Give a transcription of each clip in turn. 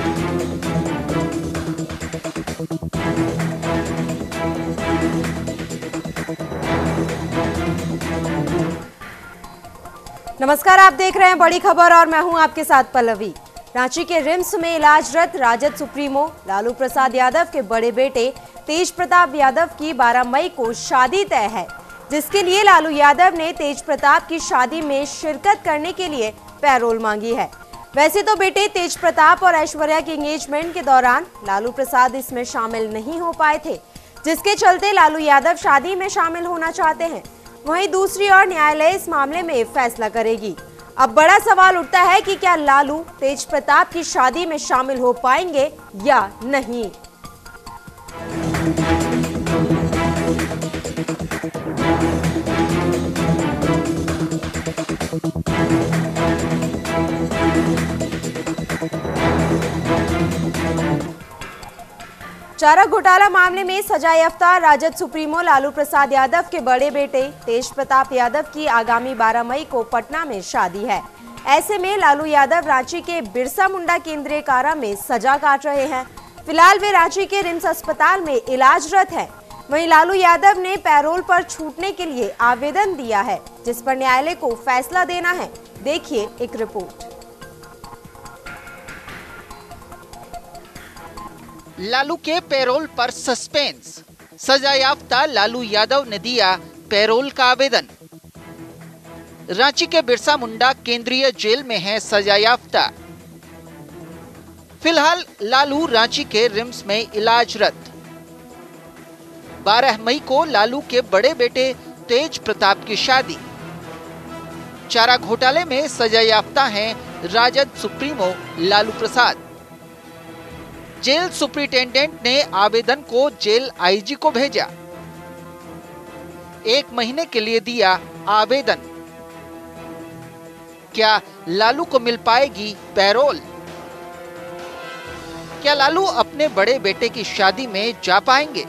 नमस्कार, आप देख रहे हैं बड़ी खबर और मैं हूं आपके साथ पल्लवी। रांची के रिम्स में इलाजरत राजद सुप्रीमो लालू प्रसाद यादव के बड़े बेटे तेज प्रताप यादव की 12 मई को शादी तय है, जिसके लिए लालू यादव ने तेज प्रताप की शादी में शिरकत करने के लिए पैरोल मांगी है। वैसे तो बेटे तेज प्रताप और ऐश्वर्या की एंगेजमेंट के दौरान लालू प्रसाद इसमें शामिल नहीं हो पाए थे, जिसके चलते लालू यादव शादी में शामिल होना चाहते हैं। वहीं दूसरी ओर न्यायालय इस मामले में फैसला करेगी। अब बड़ा सवाल उठता है कि क्या लालू तेज प्रताप की शादी में शामिल हो पाएंगे या नहीं। चारा घोटाला मामले में सजायाफ्ता राजद सुप्रीमो लालू प्रसाद यादव के बड़े बेटे तेज प्रताप यादव की आगामी 12 मई को पटना में शादी है। ऐसे में लालू यादव रांची के बिरसा मुंडा केंद्रीय कारा में सजा काट रहे हैं। फिलहाल वे रांची के रिम्स अस्पताल में इलाजरत हैं। वहीं लालू यादव ने पैरोल पर छूटने के लिए आवेदन दिया है, जिस पर न्यायालय को फैसला देना है। देखिए एक रिपोर्ट। लालू के पैरोल पर सस्पेंस, सजायाफ्ता लालू यादव ने दिया पैरोल का आवेदन। रांची के बिरसा मुंडा केंद्रीय जेल में है सजायाफ्ता। फिलहाल लालू रांची के रिम्स में इलाजरत। 12 मई को लालू के बड़े बेटे तेज प्रताप की शादी। चारा घोटाले में सजायाफ्ता हैं Rajad supremo Lalu Prasad. Jail superintendent ने आवेदन को जेल आईजी को भेजा। 1 महीने के लिए दिया आवेदन। क्या लालू को मिल पाएगी पैरोल? क्या लालू अपने बड़े बेटे की शादी में जा पाएंगे?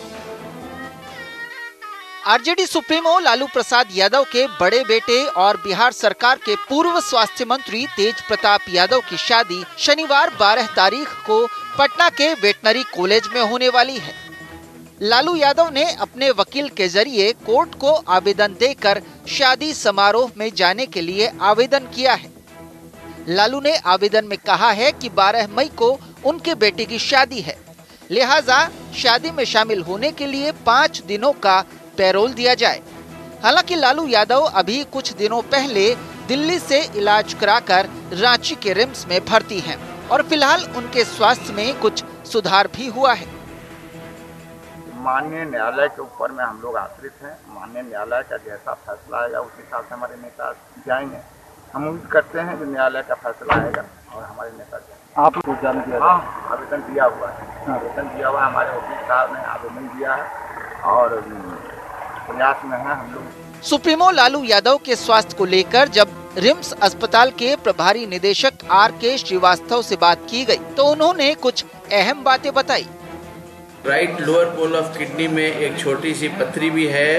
आरजेडी सुप्रीमो लालू प्रसाद यादव के बड़े बेटे और बिहार सरकार के पूर्व स्वास्थ्य मंत्री तेज प्रताप यादव की शादी शनिवार 12 तारीख को पटना के वेटनरी कॉलेज में होने वाली है। लालू यादव ने अपने वकील के जरिए कोर्ट को आवेदन देकर शादी समारोह में जाने के लिए आवेदन किया है। लालू ने आवेदन में कहा है कि 12 मई को उनके बेटे की शादी है, लिहाजा शादी में शामिल होने के लिए 5 दिनों का पैरोल दिया जाए। हालांकि लालू यादव अभी कुछ दिनों पहले दिल्ली से इलाज कराकर रांची के रिम्स में भर्ती हैं और फिलहाल उनके स्वास्थ्य में कुछ सुधार भी हुआ है। माननीय न्यायालय के ऊपर में हम लोग आश्रित हैं। माननीय न्यायालय का जैसा फैसला आएगा उस हिसाब से हमारे नेता जाएंगे। हम उम्मीद करते हैं कि न्यायालय का फैसला आएगा और हमारे नेता जाएंगे। आप जान दिया? हाँ, आवेदन दिया हुआ है। आवेदन दिया हुआ है, हमारे वकील साहब ने आवेदन दिया है और प्रयास में है हम लोग। सुप्रीमो लालू यादव के स्वास्थ्य को लेकर जब रिम्स अस्पताल के प्रभारी निदेशक आर.के. श्रीवास्तव से बात की गई तो उन्होंने कुछ अहम बातें बताई। Right lower pole of kidney में एक छोटी सी पथरी भी है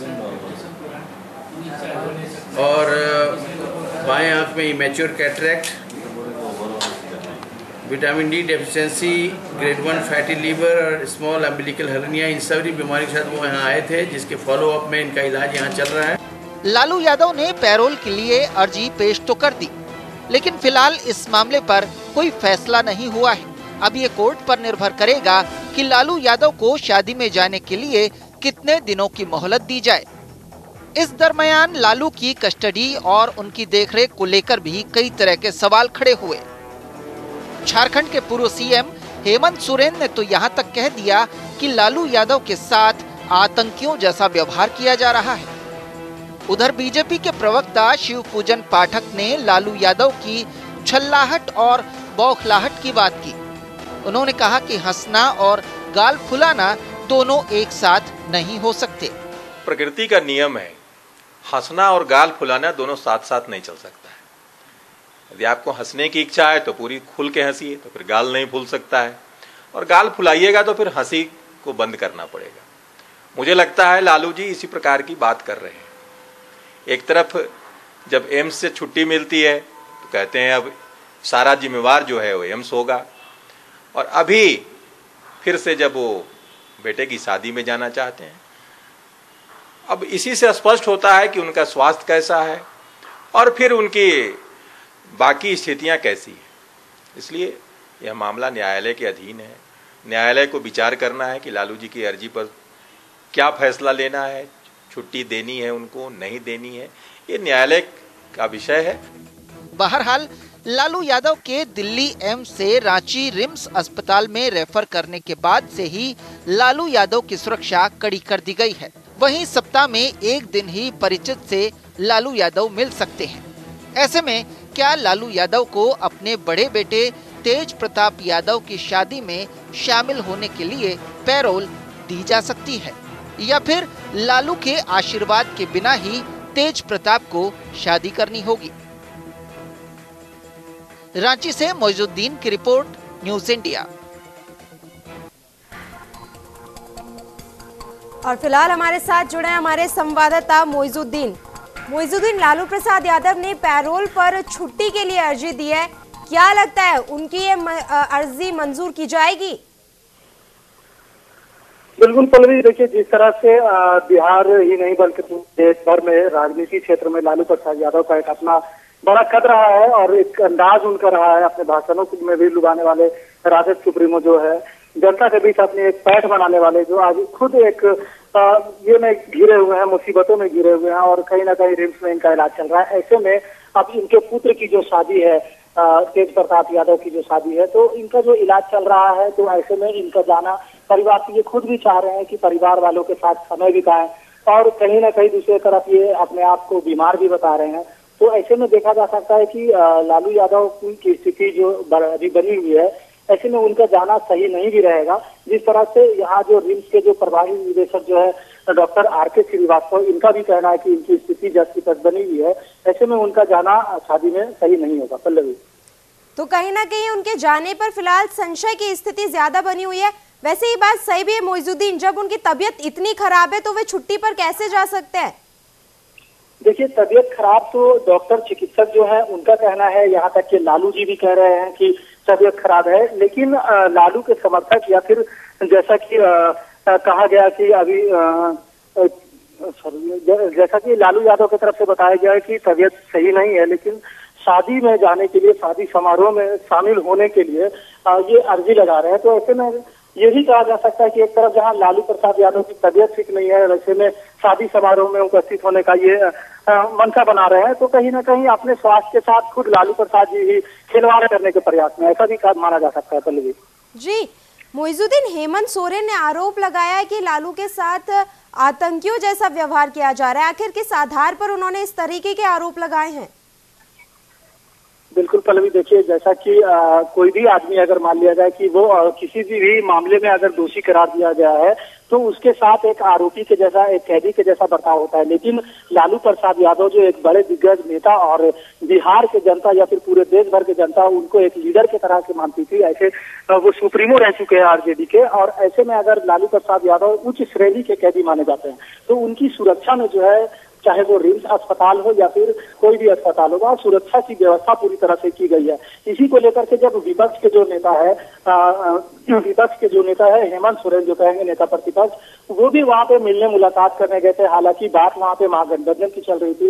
और बाएं आंख में immature cataract, vitamin D deficiency, grade 1 fatty liver और स्मॉल अम्बिलिकल हर्निया, इन सभी बीमारी के साथ वो यहाँ आए थे, जिसके फॉलो अप में इनका इलाज यहाँ चल रहा है। लालू यादव ने पैरोल के लिए अर्जी पेश तो कर दी, लेकिन फिलहाल इस मामले पर कोई फैसला नहीं हुआ है। अब ये कोर्ट पर निर्भर करेगा कि लालू यादव को शादी में जाने के लिए कितने दिनों की मोहलत दी जाए। इस दरमियान लालू की कस्टडी और उनकी देखरेख को लेकर भी कई तरह के सवाल खड़े हुए। झारखंड के पूर्व सीएम हेमंत सोरेन ने तो यहाँ तक कह दिया कि लालू यादव के साथ आतंकियों जैसा व्यवहार किया जा रहा है। उधर बीजेपी के प्रवक्ता शिव पूजन पाठक ने लालू यादव की छल्लाहट और बौखलाहट की बात की। उन्होंने कहा कि हंसना और गाल फुलाना दोनों एक साथ नहीं हो सकते। प्रकृति का नियम है, हंसना और गाल फुलाना दोनों साथ साथ नहीं चल सकता है। यदि आपको हंसने की इच्छा है तो पूरी खुल के हंसिए, तो फिर गाल नहीं फूल सकता है, और गाल फुलाइएगा तो फिर हंसी को बंद करना पड़ेगा। मुझे लगता है लालू जी इसी प्रकार की बात कर रहे हैं। एक तरफ जब एम्स से छुट्टी मिलती है तो कहते हैं अब सारा जिम्मेवार जो है वो एम्स होगा, और अभी फिर से जब वो बेटे की शादी में जाना चाहते हैं। अब इसी से स्पष्ट होता है कि उनका स्वास्थ्य कैसा है और फिर उनकी बाकी स्थितियां कैसी है। इसलिए यह मामला न्यायालय के अधीन है। न्यायालय को विचार करना है कि लालू जी की अर्जी पर क्या फैसला लेना है, छुट्टी देनी है उनको, नहीं देनी है, ये न्यायालय का विषय है। बहरहाल लालू यादव के दिल्ली एम्स से रांची रिम्स अस्पताल में रेफर करने के बाद से ही लालू यादव की सुरक्षा कड़ी कर दी गई है। वहीं सप्ताह में एक दिन ही परिचित से लालू यादव मिल सकते हैं। ऐसे में क्या लालू यादव को अपने बड़े बेटे तेज प्रताप यादव की शादी में शामिल होने के लिए पैरोल दी जा सकती है या फिर लालू के आशीर्वाद के बिना ही तेज प्रताप को शादी करनी होगी? रांची से मोइजुद्दीन की रिपोर्ट, न्यूज़ इंडिया। और फिलहाल हमारे साथ जुड़े हैं हमारे संवाददाता मोइजुद्दीन। लालू प्रसाद यादव ने पैरोल पर छुट्टी के लिए अर्जी दी है, क्या लगता है उनकी ये अर्जी मंजूर की जाएगी? बिल्कुल पल्लवी, देखिए जिस तरह से बिहार ही नहीं बल्कि देश भर में राजनीति क्षेत्र में लालू प्रसाद यादव का एक अपना बड़ा कद रहा है और एक अंदाज उनका रहा है अपने भाषणों में भी लुभाने वाले राजद सुप्रीमो जो है, जनता के बीच अपनी एक पैठ बनाने वाले जो आज खुद एक ये में घिरे हुए हैं, मुसीबतों में घिरे हुए हैं और कहीं ना कहीं रिम्स में इनका इलाज चल रहा है। ऐसे में अब इनके पुत्र की जो शादी है, तेज प्रताप यादव की जो शादी है, तो इनका जो इलाज चल रहा है, तो ऐसे में इनका जाना परिवार से ये खुद भी चाह रहे हैं कि परिवार वालों के साथ समय बिताएं और कहीं ना कहीं दूसरी तरफ ये अपने आप को बीमार भी बता रहे हैं। तो ऐसे में देखा जा सकता है कि लालू यादव की स्थिति जो अभी बनी हुई है, ऐसे में उनका जाना सही नहीं भी रहेगा। जिस तरह से यहाँ जो रिम्स के जो प्रभारी निदेशक जो है डॉक्टर आर.के. श्रीवास्तव, इनका भी कहना है कि इनकी स्थिति जैसी बनी हुई है, ऐसे में उनका जाना शादी में सही नहीं होगा। पल्लवी, तो कहीं ना कहीं उनके जाने पर फिलहाल संशय की स्थिति ज्यादा बनी हुई है। वैसे ये बात सही भी है मोइजुद्दीन, जब उनकी तबीयत इतनी खराब है तो वे छुट्टी पर कैसे जा सकते हैं? देखिए तबीयत खराब तो डॉक्टर चिकित्सक जो है उनका कहना है, यहाँ तक कि लालू जी भी कह रहे हैं कि तबीयत खराब है, लेकिन लालू के समर्थक या फिर जैसा कि कहा गया कि अभी जैसा कि लालू यादव की तरफ से बताया गया है कि तबीयत सही नहीं है, लेकिन शादी में जाने के लिए, शादी समारोह में शामिल होने के लिए ये अर्जी लगा रहे हैं। तो ऐसे में ये भी कहा जा सकता है कि एक तरफ जहां लालू प्रसाद यादव की तबीयत ठीक नहीं है, वैसे में शादी समारोह में उपस्थित होने का ये मंशा बना रहे हैं, तो कहीं ना कहीं अपने स्वास्थ्य के साथ खुद लालू प्रसाद जी ही खिलवाड़ करने के प्रयास में, ऐसा भी माना जा सकता है। पल्लवी जी, मोइजुद्दीन, हेमंत सोरेन ने आरोप लगाया है कि लालू के साथ आतंकियों जैसा व्यवहार किया जा रहा है। आखिर किस आधार पर उन्होंने इस तरीके के आरोप लगाए हैं? बिल्कुल पल्लवी, देखिए जैसा कि कोई भी आदमी अगर मान लिया जाए कि वो किसी भी मामले में अगर दोषी करार दिया गया है तो उसके साथ एक आरोपी के जैसा, एक कैदी के जैसा बर्ताव होता है। लेकिन लालू प्रसाद यादव जो एक बड़े दिग्गज नेता और बिहार के जनता या फिर पूरे देश भर के जनता उनको एक लीडर की तरह से मानती थी, ऐसे वो सुप्रीमो रह चुके हैं आरजेडी के, और ऐसे में अगर लालू प्रसाद यादव उच्च श्रेणी के कैदी माने जाते हैं तो उनकी सुरक्षा में जो है, चाहे वो रिम्स अस्पताल हो या फिर कोई भी अस्पताल हो, वहाँ सुरक्षा की व्यवस्था पूरी तरह से की गई है। इसी को लेकर के जब विपक्ष के जो नेता है हेमंत सोरेन, जो कहेंगे नेता प्रतिपक्ष, वो भी वहाँ पे मिलने मुलाकात करने गए थे। हालांकि बात वहाँ पे महागठबंधन की चल रही थी,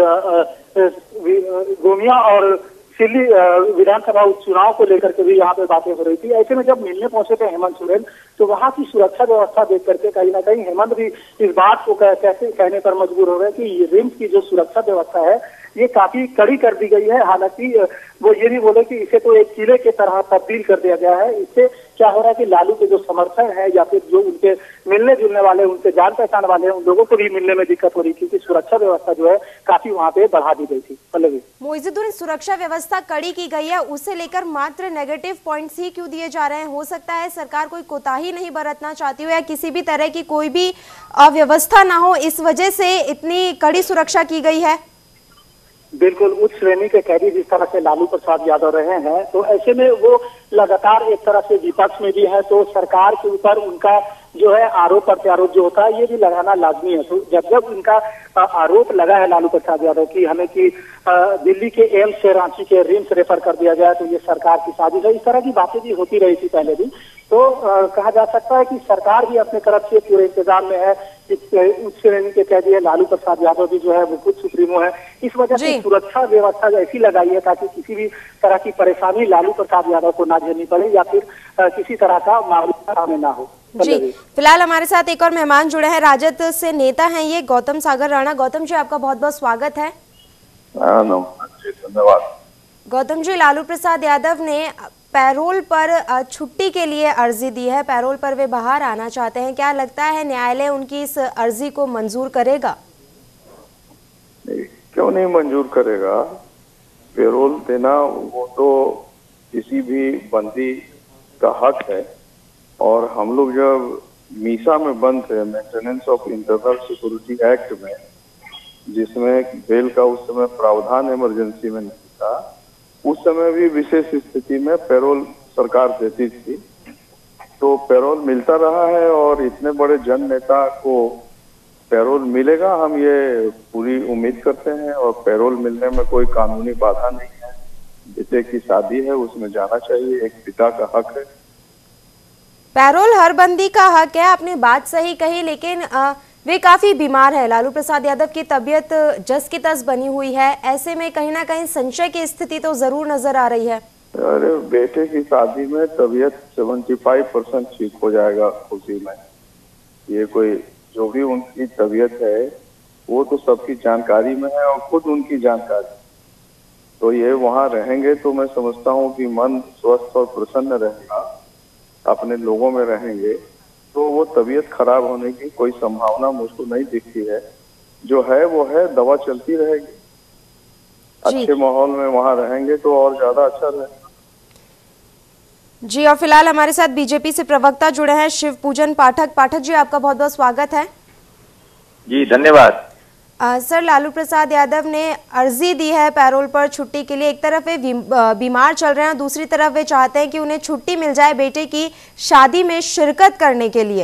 गोमिया और दिल्ली विधानसभा उपचुनाव को लेकर के भी यहाँ पे बातें हो रही थी। ऐसे में जब मिलने पहुंचे थे हेमंत सोरेन, तो वहाँ की सुरक्षा व्यवस्था देख करके कहीं ना कहीं हेमंत भी इस बात को कैसे कहने पर मजबूर हो गए कि रिम्स की जो सुरक्षा व्यवस्था है ये काफी कड़ी कर दी गई है। हालांकि वो ये भी बोले कि इसे तो एक किले की तरह तब्दील कर दिया गया है। इससे क्या हो रहा है कि लालू के जो समर्थक है या फिर जो उनके मिलने जुलने वाले, उनके जान पहचान वाले हैं, उन लोगों को भी मिलने में दिक्कत हो रही थी, क्योंकि सुरक्षा व्यवस्था जो है काफी वहाँ पे बढ़ा दी गई थी। पल्लवी, मोइजुद्दीन, सुरक्षा व्यवस्था कड़ी की गई है, उसे लेकर मात्र नेगेटिव पॉइंट्स ही क्यों दिए जा रहे हैं? हो सकता है सरकार कोई कोताही नहीं बरतना चाहती हो या किसी भी तरह की कोई भी अव्यवस्था ना हो, इस वजह से इतनी कड़ी सुरक्षा की गई है। बिल्कुल, उच्च श्रेणी के कैदी जिस तरह से लालू प्रसाद यादव रहे हैं, तो ऐसे में वो लगातार एक तरह से विपक्ष में भी है, तो सरकार के ऊपर उनका जो है आरोप प्रत्यारोप जो होता है ये भी लगाना लाजमी है। तो जब इनका आरोप लगा है लालू प्रसाद यादव की हमें कि दिल्ली के एम्स से रांची के रिम्स रेफर कर दिया गया तो ये सरकार की साजिश है, इस तरह की बातें भी होती रही थी पहले भी। तो कहा जा सकता है कि सरकार भी अपने तरफ से पूरे इंतजाम में है। उच्च श्रेणी के कैदी है लालू प्रसाद यादव भी जो है वो खुद सुप्रीमो है, इस वजह से सुरक्षा व्यवस्था ऐसी लगाई है ताकि किसी भी तरह की परेशानी लालू प्रसाद यादव को ना झेलनी पड़े या फिर किसी तरह का मामला सामने ना हो। जी, फिलहाल हमारे साथ एक और मेहमान जुड़े हैं, राजद से नेता हैं ये गौतम सागर राणा। गौतम जी, आपका बहुत बहुत स्वागत है। धन्यवाद। गौतम जी, लालू प्रसाद यादव ने पैरोल पर छुट्टी के लिए अर्जी दी है, पैरोल पर वे बाहर आना चाहते हैं, क्या लगता है न्यायालय उनकी इस अर्जी को मंजूर करेगा? क्यों नहीं मंजूर करेगा? पैरोल देना वो तो किसी भी बंदी का हक है और हम लोग जब मीसा में बंद थे maintenance of internal security act में, जिसमें बेल का उस समय प्रावधान इमरजेंसी में नहीं था, उस समय भी विशेष स्थिति में पैरोल सरकार देती थी। तो पैरोल मिलता रहा है और इतने बड़े जन नेता को पैरोल मिलेगा, हम ये पूरी उम्मीद करते हैं। और पैरोल मिलने में कोई कानूनी बाधा नहीं है। बेटे की शादी है, उसमें जाना चाहिए, एक पिता का हक है। पैरोल हर बंदी का हक है, आपने बात सही कही, लेकिन वे काफी बीमार है। लालू प्रसाद यादव की तबीयत जस की तस बनी हुई है, ऐसे में कहीं ना कहीं संशय की स्थिति तो जरूर नजर आ रही है। अरे बेटे की शादी में तबीयत 75% ठीक हो जाएगा खुशी में। ये कोई जो भी उनकी तबीयत है वो तो सबकी जानकारी में है और खुद उनकी जानकारी। तो ये वहाँ रहेंगे तो मैं समझता हूँ कि मन स्वस्थ और प्रसन्न रहेगा, अपने लोगों में रहेंगे तो वो तबीयत खराब होने की कोई संभावना मुझको नहीं दिखती है। जो है वो है, दवा चलती रहेगी, अच्छे माहौल में वहाँ रहेंगे तो और ज्यादा अच्छा रहेगा। जी, और फिलहाल हमारे साथ बीजेपी से प्रवक्ता जुड़े हैं शिव पूजन पाठक। पाठक जी, आपका बहुत बहुत स्वागत है। जी धन्यवाद। सर, लालू प्रसाद यादव ने अर्जी दी है पैरोल पर छुट्टी के लिए। एक तरफ वे बीमार चल रहे हैं और दूसरी तरफ वे चाहते हैं कि उन्हें छुट्टी मिल जाए बेटे की शादी में शिरकत करने के लिए।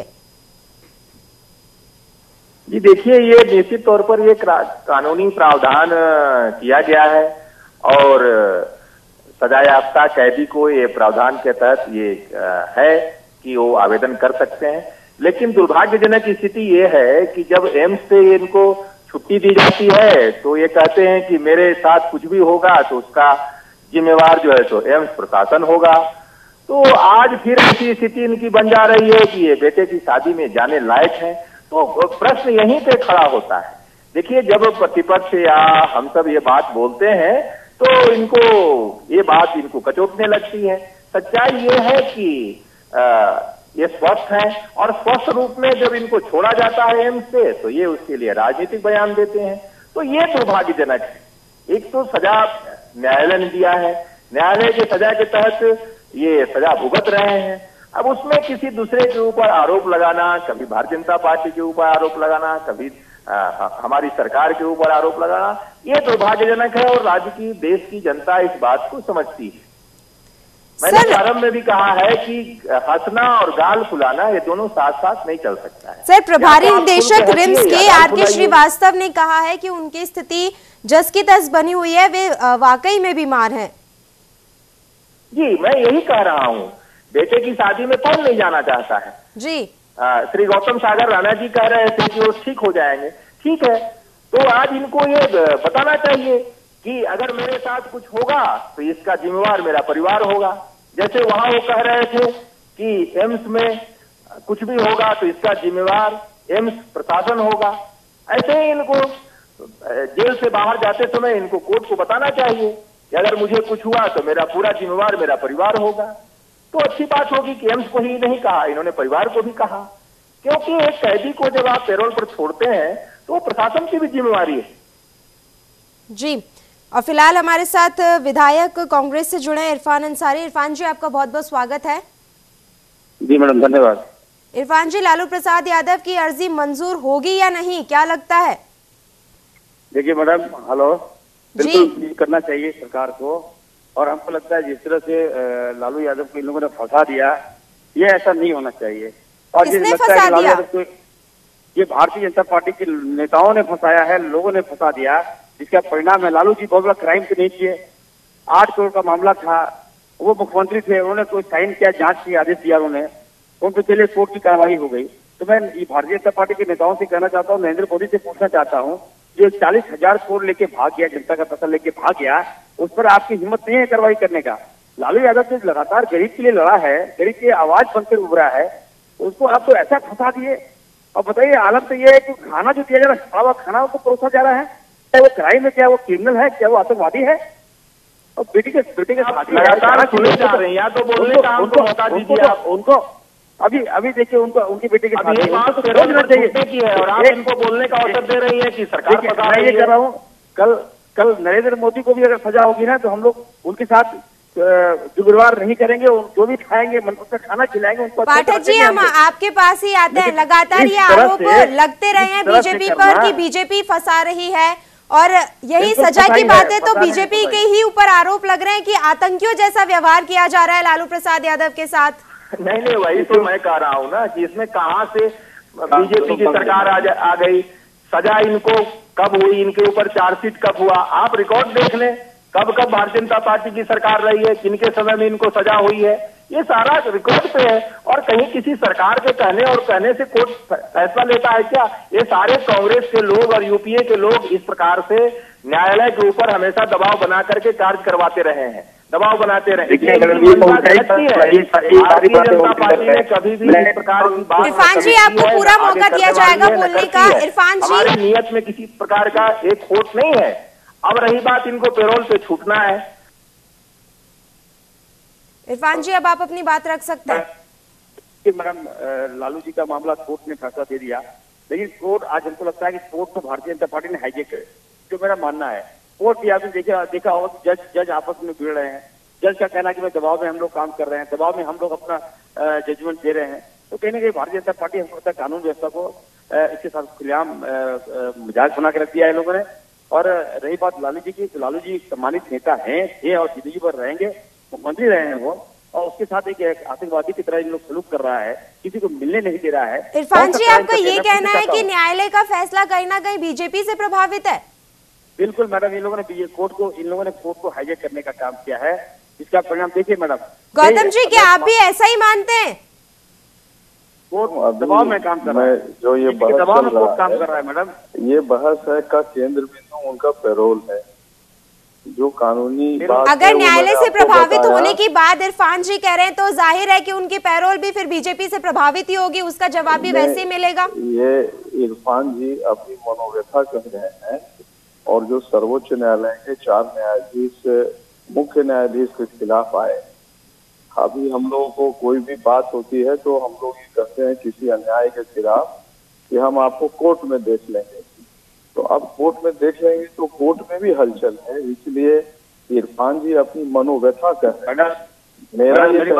जी देखिए, ये निश्चित तौर पर ये कानूनी प्रावधान किया गया है और सजायाफ्ता कैदी को ये प्रावधान के तहत ये है कि वो आवेदन कर सकते हैं। लेकिन दुर्भाग्यजनक स्थिति ये है कि जब एम्स से इनको छुट्टी दी जाती है तो ये कहते हैं कि मेरे साथ कुछ भी होगा तो उसका जिम्मेवार जो है तो एम्स प्रशासन होगा। तो आज फिर ऐसी स्थिति इनकी बन जा रही है कि ये बेटे की शादी में जाने लायक है। तो प्रश्न यहीं पे खड़ा होता है। देखिए, जब प्रतिपक्ष या हम सब ये बात बोलते हैं तो इनको ये बात इनको कचोटने लगती है। सच्चाई ये है कि ये स्वस्थ हैं और स्वस्थ रूप में जब इनको छोड़ा जाता है एम्स से तो ये उसके लिए राजनीतिक बयान देते हैं। तो ये दुर्भाग्यजनक है। एक तो सजा न्यायालय ने दिया है, न्यायालय की सजा के तहत ये सजा भुगत रहे हैं। अब उसमें किसी दूसरे के ऊपर आरोप लगाना, कभी भारतीय जनता पार्टी के ऊपर आरोप लगाना, कभी हमारी सरकार के ऊपर आरोप लगाना, ये दुर्भाग्यजनक है और राज्य की देश की जनता इस बात को समझती है। मैंने प्रारंभ में भी कहा है कि हंसना और गाल फुलाना ये दोनों साथ साथ नहीं चल सकता है। सर, प्रभारी निदेशक रिम्स के आर.के. श्रीवास्तव ने कहा है कि उनकी स्थिति जस की तस बनी हुई है, वे वाकई में बीमार हैं। जी, मैं यही कह रहा हूँ, बेटे की शादी में कौन नहीं जाना चाहता है। जी, श्री गौतम सागर राणा जी कह रहे थे कि वो ठीक हो जाएंगे। ठीक है, तो आज इनको ये बताना चाहिए कि अगर मेरे साथ कुछ होगा तो इसका जिम्मेवार मेरा परिवार होगा। जैसे वहां वो कह रहे थे कि एम्स में कुछ भी होगा तो इसका जिम्मेवार एम्स प्रशासन होगा, ऐसे ही इनको जेल से बाहर जाते समय इनको कोर्ट को बताना चाहिए कि अगर मुझे कुछ हुआ तो मेरा पूरा जिम्मेवार मेरा परिवार होगा। तो अच्छी बात होगी कि एम्स को ही नहीं कहा, इन्होंने परिवार को भी कहा, क्योंकि एक कैदी को जब आप पैरोल पर छोड़ते हैं तो प्रशासन की भी जिम्मेवारी है। जी, और फिलहाल हमारे साथ विधायक कांग्रेस से जुड़े इरफान अंसारी। इरफान जी, आपका बहुत बहुत स्वागत है। जी मैडम, धन्यवाद। इरफान जी, लालू प्रसाद यादव की अर्जी मंजूर होगी या नहीं, क्या लगता है? देखिए मैडम, हेलो, बिल्कुल करना चाहिए सरकार को। और हमको लगता है जिस तरह से लालू यादव को इन लोगों ने फंसा दिया, ये ऐसा नहीं होना चाहिए। और किसने फंसा दिया? ये भारतीय जनता पार्टी के नेताओं ने फंसाया है, लोगों ने फंसा दिया, जिसका परिणाम है लालू जी बहुत बड़ा क्राइम तो नहीं किए। 8 करोड़ का मामला था, वो मुख्यमंत्री थे, उन्होंने कोई साइन किया, जांच की आदेश दिया उन्होंने, उन पे चलिए कोर्ट की कार्रवाई हो गई। तो मैं भारतीय जनता पार्टी के नेताओं से कहना चाहता हूँ, नरेंद्र मोदी से पूछना चाहता हूँ, जो 40,000 करोड़ लेके भाग गया, जनता का पैसा लेके भाग गया, उस पर आपकी हिम्मत नहीं है कार्रवाई करने का। लालू यादव जो लगातार गरीब के लिए लड़ा है, गरीब की आवाज बनकर उभरा है, उसको आप तो ऐसा फंसा दिए। और बताइए, हालत तो ये है कि खाना जो दिया जा रहा है, खाना उसको परोसा जा रहा है, क्या वो क्राइम है, क्या वो क्रिमिनल है, क्या वो आतंकवादी है? और बेटी के लगातार सुने जा रहे हैं, या तो बोलने का हमको मौका दीजिए आप उनको। अभी देखिए, उनको उनकी बेटी के ये बात सोचना चाहिए की है, और आप इनको बोलने का अवसर दे रही है कि सरकार मैं ये कह रहा हूँ, कल नरेंद्र मोदी को भी अगर सजा होगी ना, तो हम लोग उनके साथ दुर्व्यवहार नहीं करेंगे, जो भी खाएंगे मनपसंद खाना खिलाएंगे उनको। पाठक जी, हम आपके पास ही आते हैं। लगातार ये आरोप लगते रहे हैं बीजेपी पर कि बीजेपी फंसा रही है, और यही सजा की बात है, तो बीजेपी के ही ऊपर आरोप लग रहे हैं कि आतंकियों जैसा व्यवहार किया जा रहा है लालू प्रसाद यादव के साथ। नहीं, वही तो मैं कह रहा हूँ ना कि इसमें कहाँ से बीजेपी की सरकार आ गई, सजा इनको कब हुई, इनके ऊपर चार्जशीट कब हुआ, आप रिकॉर्ड देख लें, कब भारतीय जनता पार्टी की सरकार रही है, किनके समय में इनको सजा हुई है, ये सारा रिकॉर्ड पे है। और कहीं किसी सरकार के कहने से कोर्ट फैसला लेता है क्या? ये सारे कांग्रेस के लोग और यूपीए के लोग इस प्रकार से न्यायालय के ऊपर हमेशा दबाव बना करके कार्य करवाते रहे हैं, दबाव बनाते रहे। भारतीय जनता पार्टी ने कभी भी इस प्रकार की बात, इरफान जी आपको पूरा मौका दिया जाएगा बोलने का। इरफान जी, हमारी नियत में किसी प्रकार का एक खोट नहीं है। अब रही बात इनको पेरोल पे छूटना है। इरफान जी, अब आप अपनी बात रख सकते हैं। मैडम, लालू जी का मामला कोर्ट ने फैसला दे दिया, लेकिन कोर्ट, आज हमको लगता है कि कोर्ट तो भारतीय जनता पार्टी ने हाईजेक करे, जो मेरा मानना है। कोर्ट भी आपने देखा होगा कि जज आपस में भिड़ रहे हैं। जज का कहना है कि मैं दबाव में हम लोग काम कर रहे हैं, दबाव में हम लोग अपना जजमेंट दे रहे हैं। तो कहीं ना कहीं भारतीय जनता पार्टी हमको लगता है कानून व्यवस्था को इसके साथ खुलेआम मजाक बना के रख दिया है लोगों ने। और रही बात लालू जी की, तो लालू जी सम्मानित नेता हैं, थे और जिंदगी भर रहेंगे, मुख्यमंत्री रहे हैं वो, और उसके साथ एक आतंकवादी की तरह इन लोग सलूक कर रहा है, किसी को मिलने नहीं दे रहा है। इरफान जी, आपका ये कहना है कि न्यायालय का फैसला कहीं ना कहीं बीजेपी से प्रभावित है? बिल्कुल मैडम, इन लोगों ने कोर्ट को हाईजेक करने का काम किया है, इसका परिणाम देखिए मैडम। गौतम जी, क्या आप भी ऐसा ही मानते हैं? कोर्ट दबाव में काम कर रहा है, जो ये बहस दबाव में कोर्ट काम कर रहा है मैडम। ये बहस है का केंद्र बिंदु उनका पैरोल है, जो कानूनी बात अगर न्यायालय से प्रभावित होने की बात इरफान जी कह रहे हैं, तो जाहिर है कि उनकी पैरोल भी फिर बीजेपी से प्रभावित ही होगी, उसका जवाब भी वैसे ही मिलेगा। ये इरफान जी अपनी मनोव्यथा कह रहे हैं, और जो सर्वोच्च न्यायालय के 4 न्यायाधीश मुख्य न्यायाधीश के खिलाफ आए। अभी हम लोगों को कोई भी बात होती है तो हम लोग ये कहते हैं किसी अन्याय के खिलाफ कि हम आपको कोर्ट में देख लेंगे, तो अब कोर्ट में देख लेंगे तो कोर्ट में भी हलचल है, इसलिए इरफान जी अपनी मनोव्यथा कह रहे हैं। मेरा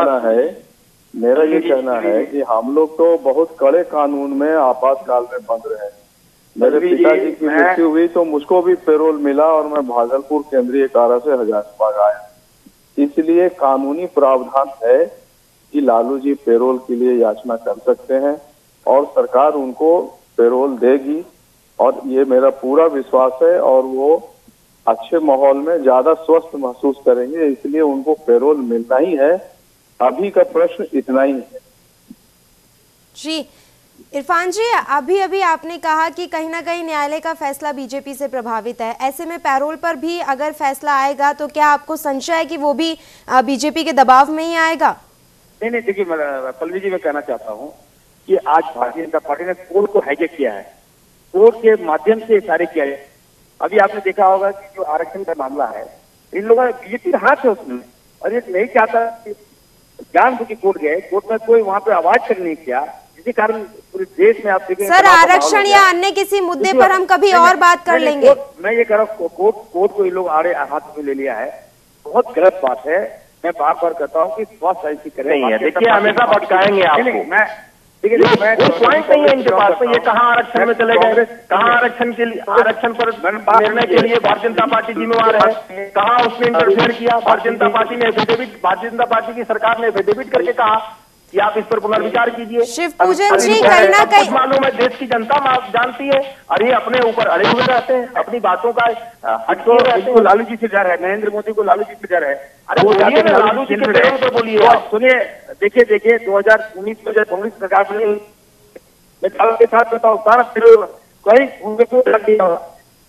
ये कहना है कि हम लोग तो बहुत कड़े कानून में आपातकाल में बंद रहे। मेरे पिताजी की मृत्यु हुई तो मुझको भी पेरोल मिला और मैं भागलपुर केंद्रीय कारा से हजारीबाग आया। इसलिए कानूनी प्रावधान है कि लालू जी पेरोल के लिए याचना कर सकते हैं और सरकार उनको पेरोल देगी, और ये मेरा पूरा विश्वास है, और वो अच्छे माहौल में ज्यादा स्वस्थ महसूस करेंगे, इसलिए उनको पेरोल मिलना ही है। अभी का प्रश्न इतना ही है। जी इरफान जी, अभी आपने कहा कि कहीं ना कहीं न्यायालय का फैसला बीजेपी से प्रभावित है, ऐसे में पैरोल पर भी अगर फैसला आएगा तो क्या आपको संशय है कि वो भी बीजेपी के दबाव में ही आएगा? नहीं, देखिए पल्लवी जी, मैं कहना चाहता हूँ कि आज भारतीय जनता पार्टी ने कोर्ट को हाईजेक किया है, कोर्ट के माध्यम से सारे किया है। अभी आपने देखा होगा कि जो आरक्षण का मामला है, इन लोगों ने बीजेपी का हाथ है उसमें, और ये नहीं चाहता कि जानबूझ के कोर्ट गए, कोर्ट में कोई वहां पे आवाज तक नहीं किया, जिसके कारण पूरे देश में आप देखेंगे। सर, आरक्षण या अन्य किसी मुद्दे पर हम कभी और बात कर लेंगे। मैं ये कह रहा हूँ, कोर्ट को इन लोग आड़े हाथ में ले लिया है, बहुत गलत बात है। मैं बार बार कहता हूँ कि स्वास्थ्य ऐसी करें, देखिए हमेशा भटकाएंगे आपको। पॉइंट नहीं है इनके पास, तो ये कहाँ आरक्षण में चले गए, कहाँ आरक्षण पर निर्णय के लिए भारतीय जनता पार्टी जिम्मेवार है, कहाँ उसने इंटरफेयर किया? भारतीय जनता पार्टी की सरकार ने एफिडेविट करके कहा कि आप इस पर पुनर्विचार कीजिए। शिव पूजन जी कहीं ना कहीं मालूम है, देश की जनता जानती है और ये अपने ऊपर अड़े हुए रहते हैं, अपनी बातों का हटके रहते हैं। लालू जी से डर है, नरेंद्र मोदी को लालू जी से डर है। अरे लालू जी के पेड़ों पे बोलिए। सुनिए, देखिए 2019 में जब कांग्रेस सरकार बनी, मैं के साथ बताऊँ सारा कहीं लग गया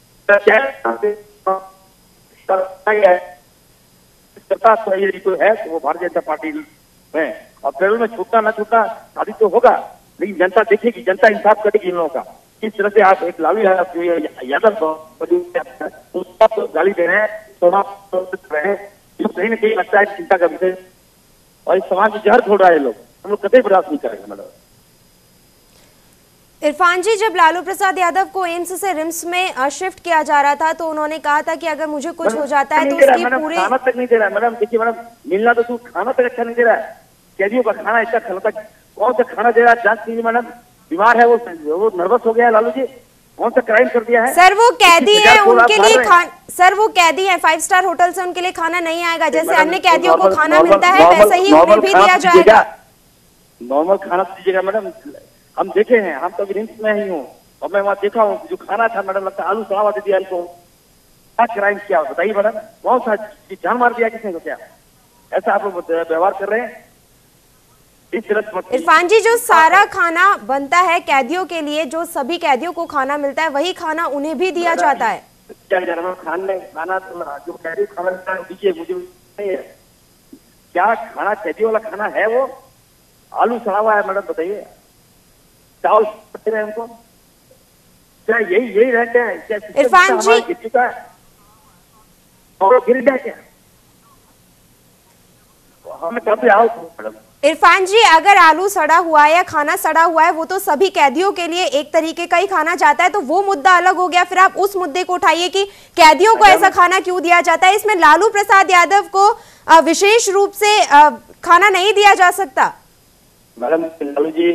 है तो वो भारतीय जनता पार्टी में, और पेरोल में छूटना न छूटना शादी तो होगा, लेकिन जनता देखेगी, जनता इंसाफ करेगी इन लोगों का। किस तरह से आप एक लालू यादव को गाली दे रहे हैं, कहीं ना कहीं लगता है चिंता का विषय, और इस समाज में जहर छोड़ रहा है लोग, हम लोग कतई बर्दाश्त नहीं करेंगे। मतलब इरफान जी, जब लालू प्रसाद यादव को एम्स से रिम्स में शिफ्ट किया जा रहा था तो उन्होंने कहा था कि अगर मुझे कुछ हो जाता है तो उसकी पूरी खाना तक नहीं दे रहा है। मैडम देखिए, मैडम मिलना तो तू खाना तक अच्छा नहीं दे रहा है, कैदियों का खाना अच्छा खाना तक कौन सा खाना दे रहा है? जांच कीजिए मैडम, बीमार है वो नर्वस हो गया है लालू जी, कौन सा क्राइम कर दिया है? सर वो कैदी है, उनके लिए सर वो कैदी है, 5 स्टार होटल से उनके लिए खाना नहीं आएगा, जैसे अन्य कैदियों को खाना मिलता है वैसे ही उन्हें भी दिया जाएगा। नॉर्मल खाना दीजिएगा मैडम, हम देखे हैं, हम तो रिम्स में ही हूँ और मैं वहाँ देखा हूँ जो खाना था मैडम, लगता है आलू सड़ा दे दिया इनको। क्या क्राइम किया बताइए मैडम, कौन सा जान मार दिया किसने को? क्या ऐसा आप लोग व्यवहार कर रहे हैं? इरफान जी, जो सारा खाना बनता है कैदियों के लिए, जो सभी कैदियों को खाना मिलता है वही खाना उन्हें भी दिया जाता है। क्या खाना जो कैदी खाना दीजिए मुझे नहीं है, क्या खाना कैदियों वाला खाना है? वो आलू सड़ा हुआ है मैडम, बताइए। चावल पड़ते रहे उनको, क्या यही रहते हैं? इरफान जी गिर चुका है और गिर गया क्या? हमें कब आओ मैडम। इरफान जी, अगर आलू सड़ा हुआ है या खाना सड़ा हुआ है, वो तो सभी कैदियों के लिए एक तरीके का ही खाना जाता है, तो वो मुद्दा अलग हो गया। फिर आप उस मुद्दे को उठाइए कि कैदियों को ऐसा खाना क्यों दिया जाता है। इसमें लालू प्रसाद यादव को विशेष रूप से खाना नहीं दिया जा सकता। मैडम लालू जी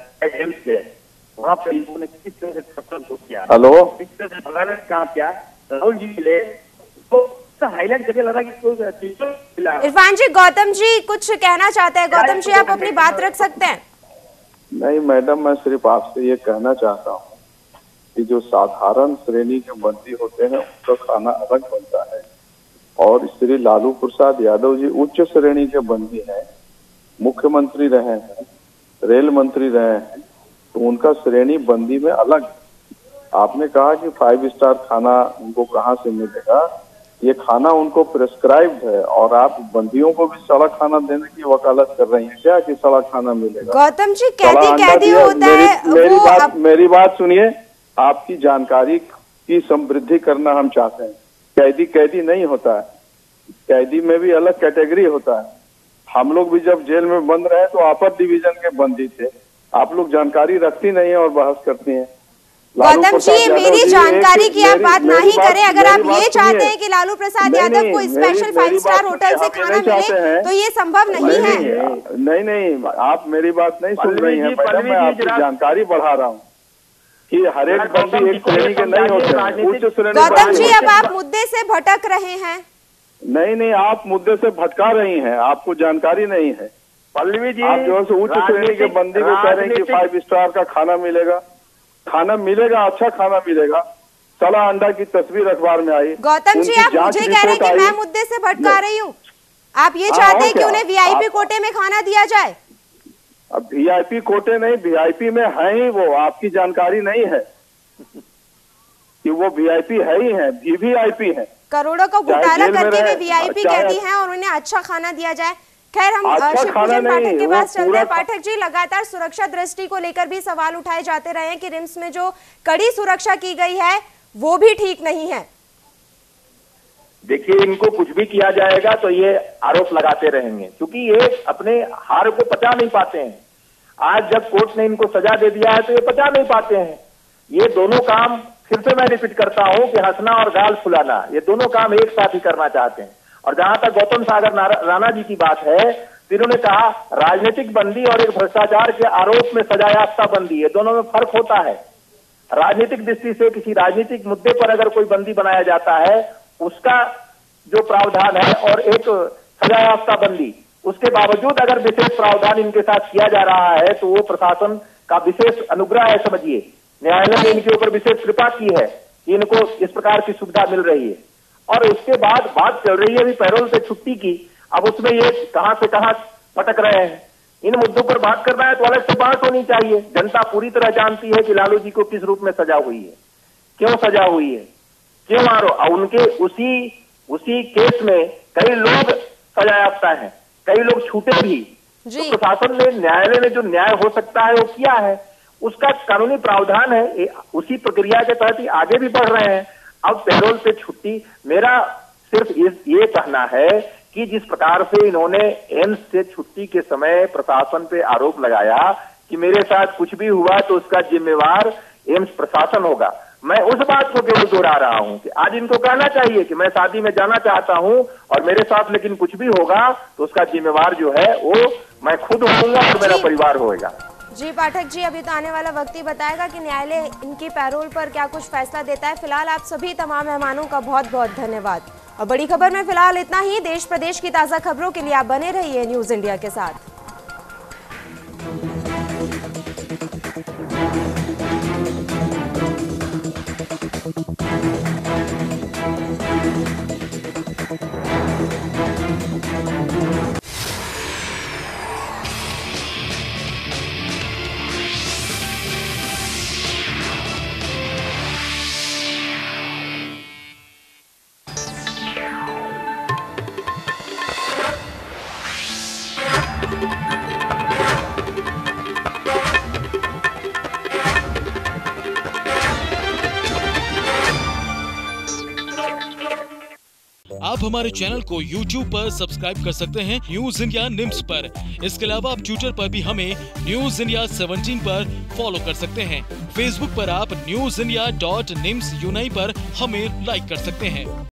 वहाँ पे इन्होंने किस तरह से किया, हेलो, किस तरह से भगाने का काम किया राहुल जी के लिए, तो हाईलाइट करके लगा कि इरफान जी, गौतम जी कुछ कहना चाहते हैं। गौतम जी, आप अपनी बात रख सकते हैं। नहीं मैडम, मैं सिर्फ आपसे ये कहना चाहता हूँ कि जो साधारण श्रेणी के बंदी होते हैं उनका खाना अलग बनता है, और श्री लालू प्रसाद यादव जी उच्च श्रेणी के बंदी हैं, मुख्यमंत्री रहे हैं, रेल मंत्री रहे हैं, तो उनका श्रेणी बंदी में अलग। आपने कहा कि 5 स्टार खाना उनको कहाँ से मिलेगा, ये खाना उनको प्रेस्क्राइब्ड है, और आप बंदियों को भी सड़ा खाना देने की वकालत कर रही हैं क्या कि सड़ा खाना मिलेगा? गौतम जी, कैदी होता है। मेरी बात सुनिए, आपकी जानकारी की समृद्धि करना हम चाहते हैं। कैदी नहीं होता है, कैदी में भी अलग कैटेगरी होता है। हम लोग भी जब जेल में बंद रहे तो अपर डिवीजन के बंदी थे। आप लोग जानकारी रखती नहीं है और बहस करती हैं। गौतम जी, मेरी जानकारी की आप बात नहीं करें। अगर आप ये चाहते हैं कि लालू प्रसाद यादव को स्पेशल 5 स्टार होटल से खाना मिले तो ये संभव नहीं है। नहीं, आप मेरी बात नहीं सुन रही हैं। मैं आपकी जानकारी बढ़ा रहा हूँ कि हर एक बंदी एक श्रेणी के नहीं होते। गौतम जी, अब आप मुद्दे से भटक रहे हैं। नहीं, आप मुद्दे से भटका रही हैं, आपको जानकारी नहीं है। पल्लवी जी, आप जो है उच्च श्रेणी के बंदी को कह रहे हैं कि 5 स्टार का खाना मिलेगा, अच्छा खाना मिलेगा। सड़ा अंडा की तस्वीर अखबार में आई। गौतम जी, आप मुझे कह रहे हैं कि मैं मुद्दे से भटका रही हूँ। आप ये चाहते हैं कि उन्हें वीआईपी कोटे में खाना दिया जाए? अब वीआईपी कोटे नहीं, वीआईपी में है ही वो, आपकी जानकारी नहीं है कि वो वीआईपी है ही है, वीवीआईपी है। करोड़ों का घोटाला करके वे वीआईपी कैदी हैं और उन्हें अच्छा खाना दिया जाए। खैर, हम शिव पूजन पाठक के पास चलते हैं। पाठक जी, लगातार सुरक्षा दृष्टि को लेकर भी सवाल उठाए जाते रहे हैं कि रिम्स में जो कड़ी सुरक्षा की गई है वो भी ठीक नहीं है। देखिए, इनको कुछ भी किया जाएगा तो ये आरोप लगाते रहेंगे, क्योंकि ये अपने हार को पचा नहीं पाते हैं। आज जब कोर्ट ने इनको सजा दे दिया है तो ये पचा नहीं पाते हैं। ये दोनों काम, फिर से मैं रिपीट करता हूं कि हंसना और गाल फुलाना, ये दोनों काम एक साथ ही करना चाहते हैं। और जहां तक गौतम सागर राणा जी की बात है, इन्होंने कहा राजनीतिक बंदी और एक भ्रष्टाचार के आरोप में सजायाफ्ता बंदी, ये दोनों में फर्क होता है। राजनीतिक दृष्टि से किसी राजनीतिक मुद्दे पर अगर कोई बंदी बनाया जाता है, उसका जो प्रावधान है, और एक सजायाफ्ता बंदी, उसके बावजूद अगर विशेष प्रावधान इनके साथ किया जा रहा है तो वो प्रशासन का विशेष अनुग्रह है समझिए। न्यायालय ने इनके ऊपर विशेष कृपा की है कि इनको इस प्रकार की सुविधा मिल रही है। और उसके बाद बात चल रही है अभी पैरोल से छुट्टी की। अब उसमें ये कहां से कहां पटक रहे हैं। इन मुद्दों पर बात करना है तो अलग से बात होनी चाहिए। जनता पूरी तरह जानती है कि लालू जी को किस रूप में सजा हुई है, क्यों सजा हुई है, क्यों आरोप। उनके उसी केस में कई लोग सजायाफ्ता हैं, कई लोग छूटे भी। तो प्रशासन ने, न्यायालय ने जो न्याय हो सकता है वो किया है, उसका कानूनी प्रावधान है, उसी प्रक्रिया के तहत ही आगे भी बढ़ रहे हैं। अब पैरोल से छुट्टी, मेरा सिर्फ ये कहना है कि जिस प्रकार से इन्होंने एम्स से छुट्टी के समय प्रशासन पे आरोप लगाया कि मेरे साथ कुछ भी हुआ तो उसका जिम्मेवार एम्स प्रशासन होगा, मैं उस बात को केवल दोहरा रहा हूं कि आज इनको कहना चाहिए कि मैं शादी में जाना चाहता हूं और मेरे साथ लेकिन कुछ भी होगा तो उसका जिम्मेवार जो है वो मैं खुद होऊंगा और मेरा परिवार होगा। जी पाठक जी, अभी तो आने वाला वक्त ही बताएगा कि न्यायालय इनकी पैरोल पर क्या कुछ फैसला देता है। फिलहाल आप सभी तमाम मेहमानों का बहुत बहुत धन्यवाद। और बड़ी खबर में फिलहाल इतना ही। देश प्रदेश की ताजा खबरों के लिए आप बने रहिए न्यूज इंडिया के साथ। आप हमारे चैनल को YouTube पर सब्सक्राइब कर सकते हैं न्यूज इंडिया निम्स पर। इसके अलावा आप ट्विटर पर भी हमें न्यूज इंडिया 17 पर फॉलो कर सकते हैं। फेसबुक पर आप newsindia.nimsuni पर हमें लाइक कर सकते हैं।